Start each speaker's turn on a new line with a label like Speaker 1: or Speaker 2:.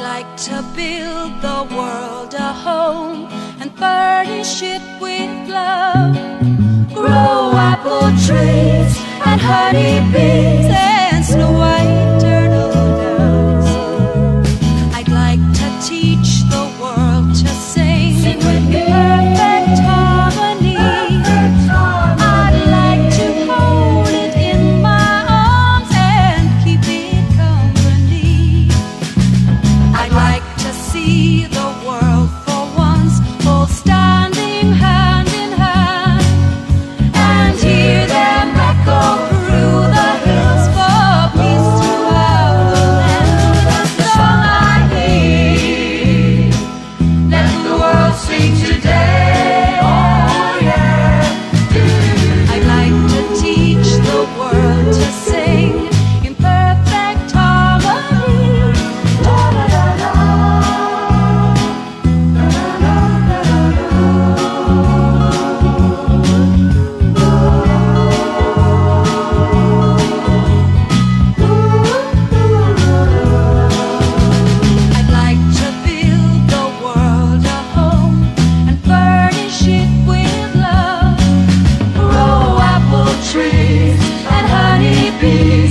Speaker 1: like to build the world a home and furnish it with love. Grow apple trees and honey bees and snow white turtle doves. I'd like to teach the world to sing with perfect harmony. I'd like to hold it in my arms and keep it company. I'd like to see the world for once all standing hand in hand, and hear them echo through the hills for peace throughout the land. The song I hear, let the world sing today. Oh yeah. I'd like to teach the world to sing in perfect harmony. Da da da da. Da da da da I'd like to build the world a home and furnish it with love. Grow apple trees and honey bees